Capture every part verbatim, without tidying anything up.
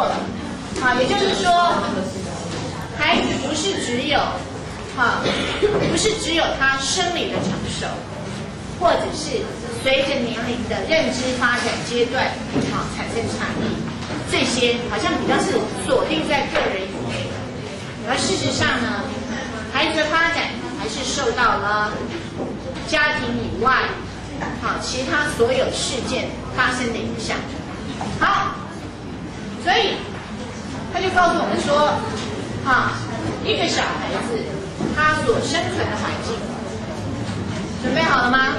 过了，啊，也就是说，孩子不是只有，哈、啊，不是只有他生理的成熟，或者是随着年龄的认知发展阶段，啊，产生差异，这些好像比较是锁定在个人以内的，而事实上呢，孩子的发展还是受到了家庭以外，好，其他所有事件发生的影响。好，所以他就告诉我们说，啊，一个小孩子他所生存的环境，准备好了吗？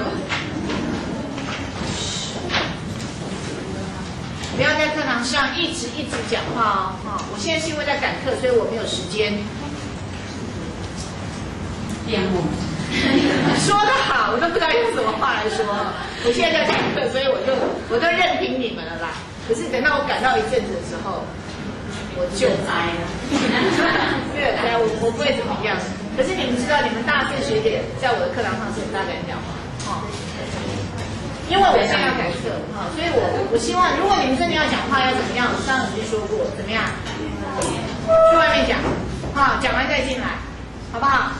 不要在课堂上一直一直讲话哦，哈、哦！我现在是因为在赶课，所以我没有时间。 颠我。 说得好，我都不知道有什么话来说。我现在在赶课，所以我就我都任凭你们了啦。可是等到我赶到一阵子的时候，我就栽了。对，对，我我不会怎么样。可是你们知道，你们大四学姐在我的课堂上是很大胆讲话，哦。因为我现在要赶课啊，所以我我希望，如果你们真的要讲话，要怎么样？我上次就说过，怎么样？去外面讲，啊，讲完再进来，好不好？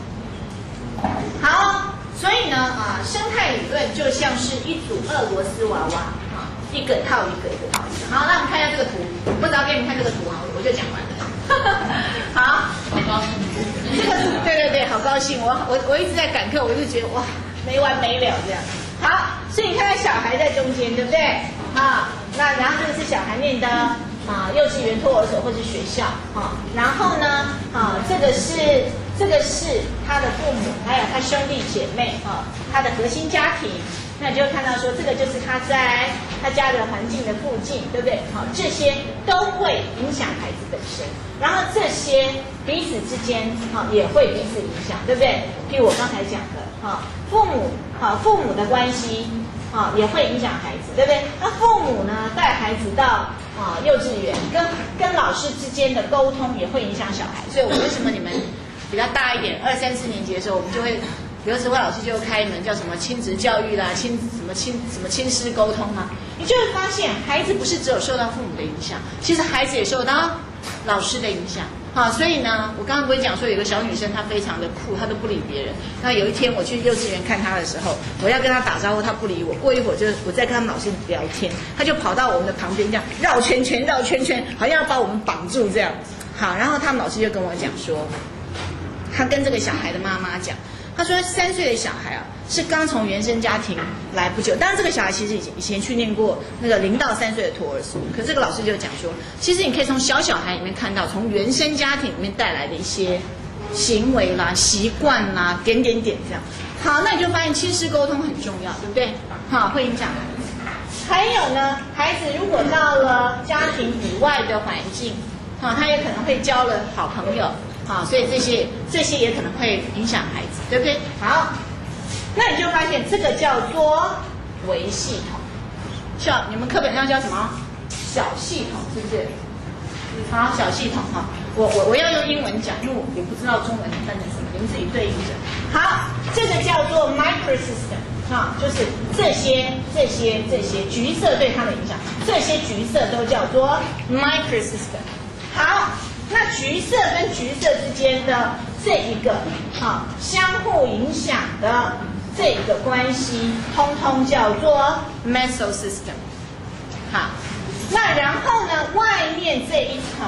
好，所以呢，啊，生态理论就像是一组俄罗斯娃娃啊，一个套一个，一个套一个。好，那我们看一下这个图，不知道给你们看这个图好了，我就讲完了。好， 好高兴。 这个图，对对对，好高兴！我我我一直在赶课，我就觉得哇，没完没了这样。好，所以你看看小孩在中间，对不对？啊，那然后这个是小孩念的啊，幼稚园、托儿所或是学校啊。然后呢，啊，这个是这个是他的父母，还有他兄弟姐妹啊，他的核心家庭。那你就会看到说，这个就是他在他家的环境的附近，对不对？好，这些都会影响孩子本身。然后这些彼此之间，哈，也会彼此影响，对不对？譬如我刚才讲的，哈，父母，哈，父母的关系，啊，也会影响孩子，对不对？那父母呢，带孩子到啊幼稚园，跟跟老师之间的沟通也会影响小孩。所以，我为什么你们比较大一点，二三四年级的时候，我们就会。刘慈慧老师就开一门叫什么亲子教育啦，亲什么亲什么亲师沟通啊，你就会发现孩子不是只有受到父母的影响，其实孩子也受到老师的影响。好，所以呢，我刚刚不是讲说有个小女生她非常的酷，她都不理别人。那有一天我去幼稚园看她的时候，我要跟她打招呼，她不理我。过一会儿就我在跟他们老师聊天，她就跑到我们的旁边这样绕圈圈绕圈圈，好像要把我们绑住这样。好，然后他们老师就跟我讲说，他跟这个小孩的妈妈讲。他说，三岁的小孩啊，是刚从原生家庭来不久。当然，这个小孩其实以前以前去念过那个零到三岁的托儿所。可这个老师就讲说，其实你可以从小小孩里面看到，从原生家庭里面带来的一些行为啦、习惯啦、点点点这样。好，那你就发现亲师沟通很重要，对不对？好，会影响孩子。还有呢，孩子如果到了家庭以外的环境，好，他也可能会交了好朋友。好，所以这些这些也可能会影响孩子，对不对？好，那你就发现这个叫做微系统，小你们课本上叫什么？小系统，是不是？好，小系统哈，我我我要用英文讲，因为我也不知道中文翻成什么，你们自己对应着。好，这个叫做 microsystem， 啊，就是这些这些这些橘色对它的影响，这些橘色都叫做 microsystem。好。那橘色跟橘色之间的这一个啊相互影响的这个关系，通通叫做 mesosystem。好，那然后呢，外面这一层，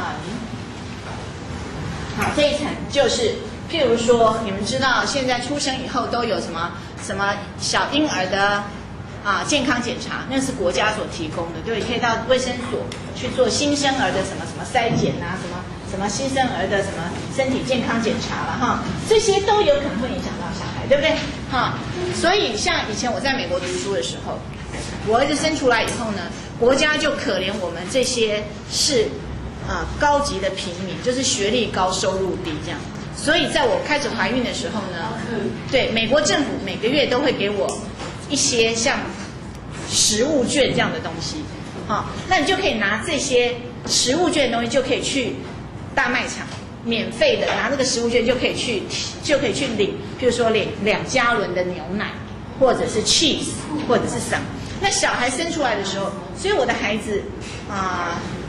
好，这一层就是，譬如说，你们知道现在出生以后都有什么什么小婴儿的啊健康检查，那是国家所提供的，对，你可以到卫生所去做新生儿的什么什么筛检啊，什么。什么新生儿的什么身体健康检查了哈，这些都有可能会影响到小孩，对不对？哈，所以像以前我在美国读书的时候，我儿子生出来以后呢，国家就可怜我们这些是啊、呃、高级的平民，就是学历高、收入低这样。所以在我开始怀孕的时候呢，对美国政府每个月都会给我一些像食物券这样的东西，好，那你就可以拿这些食物券的东西就可以去。大卖场免费的拿这个食物券就可以去，就可以去领，譬如说领两加仑的牛奶，或者是 cheese， 或者是什么。那小孩生出来的时候，所以我的孩子啊、呃，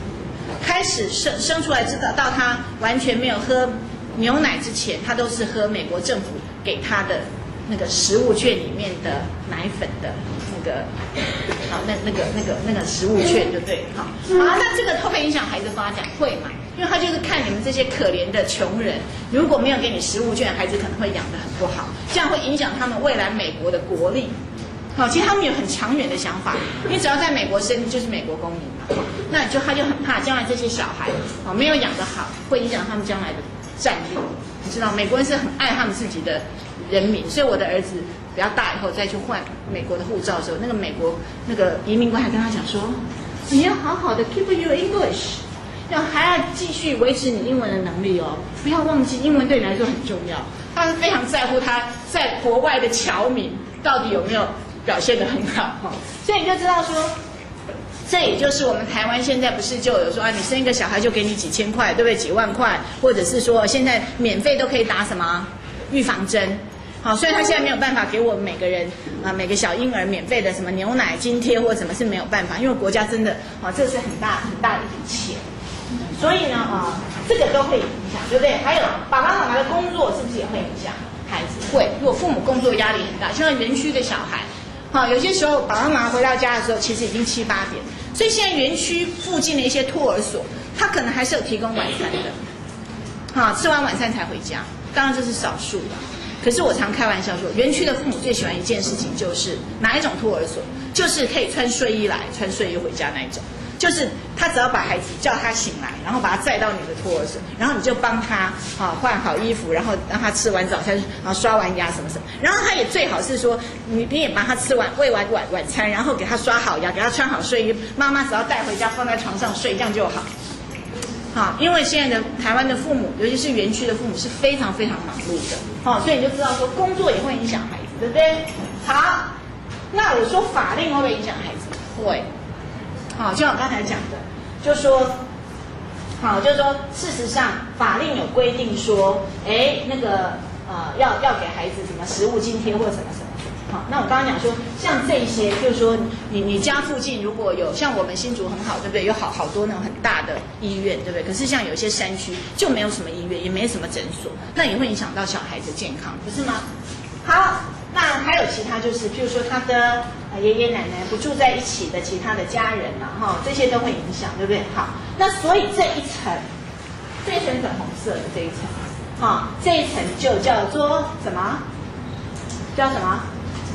开始生生出来，知道到他完全没有喝牛奶之前，他都是喝美国政府给他的那个食物券里面的奶粉的那个，好，那那个那个那个食物券就对，好，好，那这个会不会影响孩子发展？会嘛？因为他就是看你们这些可怜的穷人，如果没有给你食物券，孩子可能会养得很不好，这样会影响他们未来美国的国力。好，其实他们有很长远的想法，你只要在美国生，就是美国公民嘛。那你就他就很怕将来这些小孩啊没有养得好，会影响他们将来的战力。你知道美国人是很爱他们自己的人民，所以我的儿子比较大以后再去换美国的护照的时候，那个美国那个移民官还跟他讲说，你要好好的 keep your English。要还要继续维持你英文的能力哦，不要忘记英文对你来说很重要。他是非常在乎他在国外的侨民到底有没有表现得很好哈，所以你就知道说，这也就是我们台湾现在不是就有说啊，你生一个小孩就给你几千块，对不对？几万块，或者是说现在免费都可以打什么预防针。好，虽然他现在没有办法给我们每个人啊、呃、每个小婴儿免费的什么牛奶津贴或者什么是没有办法，因为国家真的啊这是很大很大的一笔钱。所以呢，啊、呃，这个都会影响，对不对？还有爸爸妈妈的工作是不是也会影响孩子？会，如果父母工作压力很大，像园区的小孩，好、有些时候爸爸妈妈回到家的时候，其实已经七八点，所以现在园区附近的一些托儿所，他可能还是有提供晚餐的，好，吃完晚餐才回家，当然这是少数的。可是我常开玩笑说，园区的父母最喜欢一件事情，就是哪一种托儿所，就是可以穿睡衣来，穿睡衣回家那一种。就是他只要把孩子叫他醒来，然后把他载到你的托儿所，然后你就帮他啊换好衣服，然后让他吃完早餐，然后刷完牙什么什么，然后他也最好是说你你也帮他吃完喂完晚晚餐，然后给他刷好牙，给他穿好睡衣，妈妈只要带回家放在床上睡，这样就好。好，因为现在的台湾的父母，尤其是园区的父母是非常非常忙碌的，好，所以你就知道说工作也会影响孩子，对不对？好，那我说法令会不会影响孩子？会。好，就像我刚才讲的，就说，好，就是说，事实上法令有规定说，哎，那个呃，要要给孩子什么食物津贴或者什么什么。好，那我刚刚讲说，像这些，就是说你你家附近如果有像我们新竹很好，对不对？有好好多那种很大的医院，对不对？可是像有些山区就没有什么医院，也没什么诊所，那也会影响到小孩子健康，不是吗？好。那还有其他就是，譬如说他的呃爷爷奶奶不住在一起的其他的家人啊，哈，这些都会影响，对不对？好，那所以这一层，这一层粉红色的这一层，哈，这一层就叫做什么？叫什么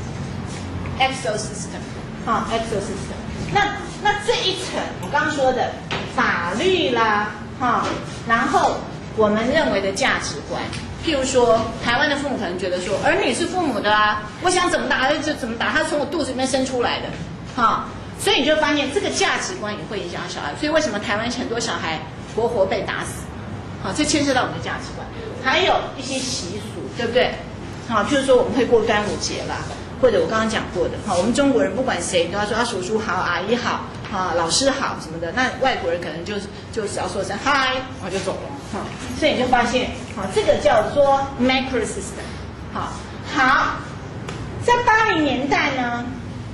？exosystem， 啊 ，exosystem。那那这一层我刚刚说的法律啦，哈，然后我们认为的价值观。譬如说，台湾的父母可能觉得说，儿女是父母的啊，我想怎么打就怎么打，他从我肚子里面生出来的，哈，所以你就发现这个价值观也会影响小孩。所以为什么台湾很多小孩活活被打死？好，这牵涉到我们的价值观，还有一些习俗，对不对？好，譬如说我们会过端午节啦，或者我刚刚讲过的，好，我们中国人不管谁都要说啊叔叔好，阿姨好，啊老师好什么的，那外国人可能就是就只要说声嗨，然后就走了。好，所以你就发现，好，这个叫做 macro system。好，好，在八零年代呢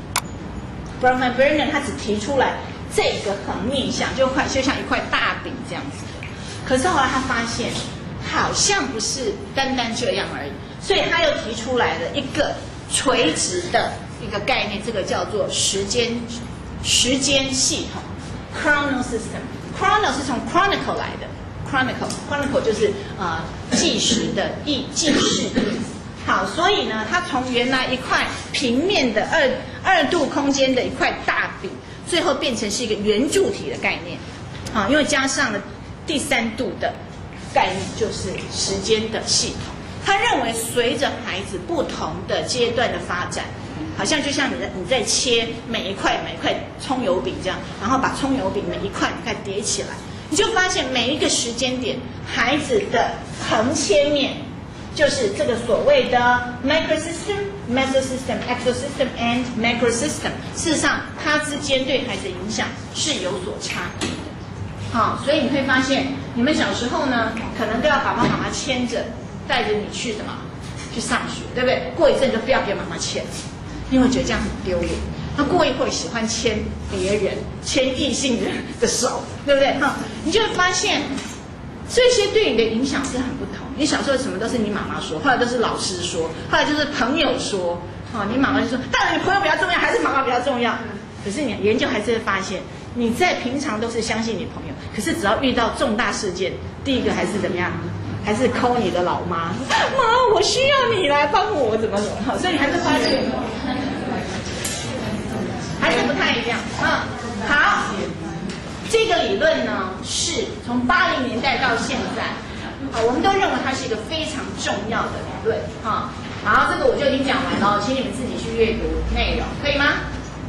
，Bronfman Brennan 他只提出来这个横面相，就块就像一块大饼这样子的。可是后来他发现，好像不是单单这样而已，所以他又提出来了一个垂直的一个概念，这个叫做时间时间系统 （chrono system）。chrono 是从 chronicle 来的。Chronicle, chronicle 就是呃计时的意记事的意思。好，所以呢，它从原来一块平面的二二度空间的一块大饼，最后变成是一个圆柱体的概念。好，因为加上了第三度的概念，就是时间的系统。他认为随着孩子不同的阶段的发展，好像就像你在你在切每一块每一块葱油饼这样，然后把葱油饼每一块每块叠起来。你就发现每一个时间点，孩子的横切面就是这个所谓的 microsystem, mesosystem, exosystem and macrosystem。事实上，它之间对孩子的影响是有所差异的。好，所以你会发现，你们小时候呢，可能都要爸爸妈妈牵着，带着你去什么？去上学，对不对？过一阵就不要给妈妈牵，因为觉得这样很丢脸。 他故意会喜欢牵别人、牵异性人的手，对不对？哈，你就会发现这些对你的影响是很不同。你小时候什么都是你妈妈说，后来都是老师说，后来就是朋友说，哦，你妈妈就说，当然你朋友比较重要，还是妈妈比较重要。可是你研究还是会发现，你在平常都是相信你朋友，可是只要遇到重大事件，第一个还是怎么样？还是call你的老妈，妈，我需要你来帮我，怎么怎么好，所以你还是发现，还是不太一样。嗯，好，这个理论呢，是从八零年代到现在，好，我们都认为它是一个非常重要的理论。哈，好，这个我就已经讲完了，请你们自己去阅读内容，可以吗？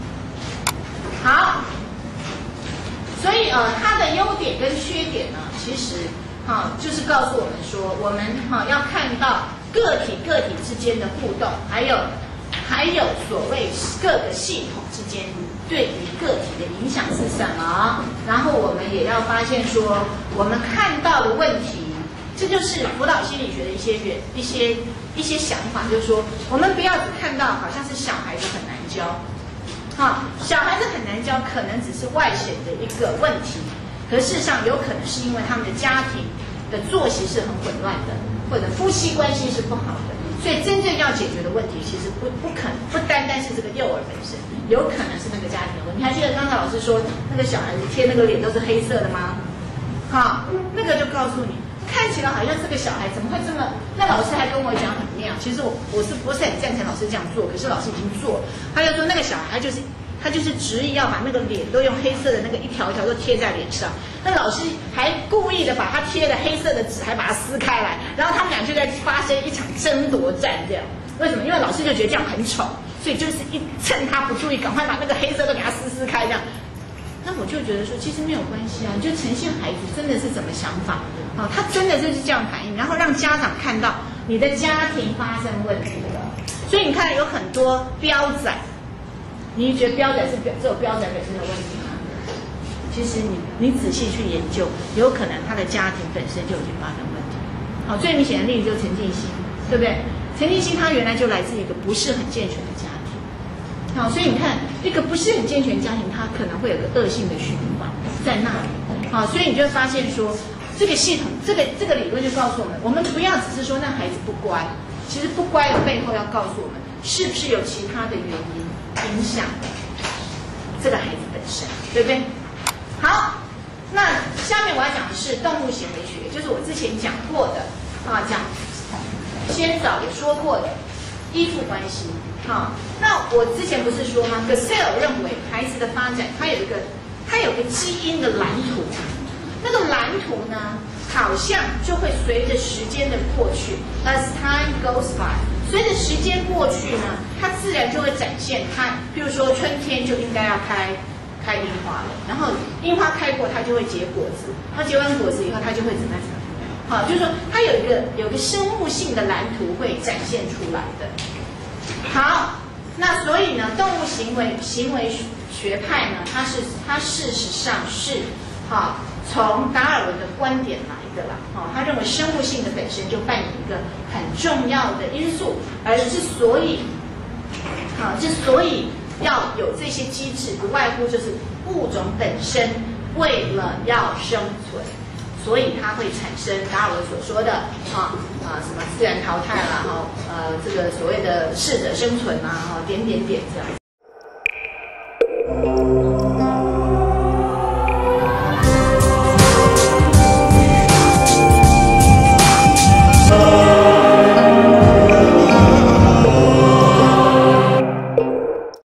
好，所以呃，它的优点跟缺点呢，其实哈、就是告诉我们说，我们哈、要看到个体个体之间的互动，还有还有所谓各个系统之间对于个体的影响是什么，然后我们也要发现说，我们看到的问题，这就是辅导心理学的一些原一些一些想法，就是说，我们不要只看到好像是小孩子很难教。哈，小孩子很难教，可能只是外显的一个问题，可事实上有可能是因为他们的家庭的作息是很混乱的，或者夫妻关系是不好的，所以真正要解决的问题，其实不不可不单单是这个幼儿本身，有可能是那个家庭的问题。你还记得刚才老师说那个小孩子贴那个脸都是黑色的吗？哈，那个就告诉你，看起来好像这个小孩怎么会这么？那老师还跟我讲很妙，其实我我是不是很赞成老师这样做？可是老师已经做了，他就说那个小孩他就是他就是执意要把那个脸都用黑色的那个一条一条都贴在脸上。那老师还故意的把他贴的黑色的纸还把它撕开来，然后他们俩就在发生一场争夺战这样。为什么？因为老师就觉得这样很丑，所以就是一趁他不注意，赶快把那个黑色都给他撕撕开这样。那我就觉得说，其实没有关系啊，你就呈现孩子真的是怎么想法啊、哦，他真的就是这样反应，然后让家长看到你的家庭发生问题了。所以你看有很多标仔，你觉得标仔是只有标仔本身的问题吗？其实你你仔细去研究，有可能他的家庭本身就已经发生问题。好、哦，最明显的例子就是陈进兴，对不对？陈进兴他原来就来自一个不是很健全的家庭。好，所以你看，一个不是很健全的家庭，它可能会有个恶性的循环在那里。好，所以你就会发现说，这个系统，这个这个理论就告诉我们，我们不要只是说那孩子不乖，其实不乖的背后要告诉我们，是不是有其他的原因影响这个孩子本身，对不对？好，那下面我要讲的是动物行为学，就是我之前讲过的啊，讲先早也说过的依附关系。好，那我之前不是说吗 ？Gassel 认为孩子的发展，它有一个，它有个基因的蓝图。那个蓝图呢，好像就会随着时间的过去 ，as time goes by， 随着时间过去呢，它自然就会展现它。比如说春天就应该要开开樱花了，然后樱花开过，它就会结果子，它结完果子以后，它就会怎么样？好，就是说它有一个有一个生物性的蓝图会展现出来的。好，那所以呢，动物行为行为学派呢，它是它事实上是，好，从达尔文的观点来的啦，哦，他认为生物性的本身就扮演一个很重要的因素，而之所以，好，之所以要有这些机制，不外乎就是物种本身为了要生存。所以它会产生达尔文所说的啊啊什么自然淘汰啦，哈、呃这个所谓的适者生存啊，哈点点点这样子。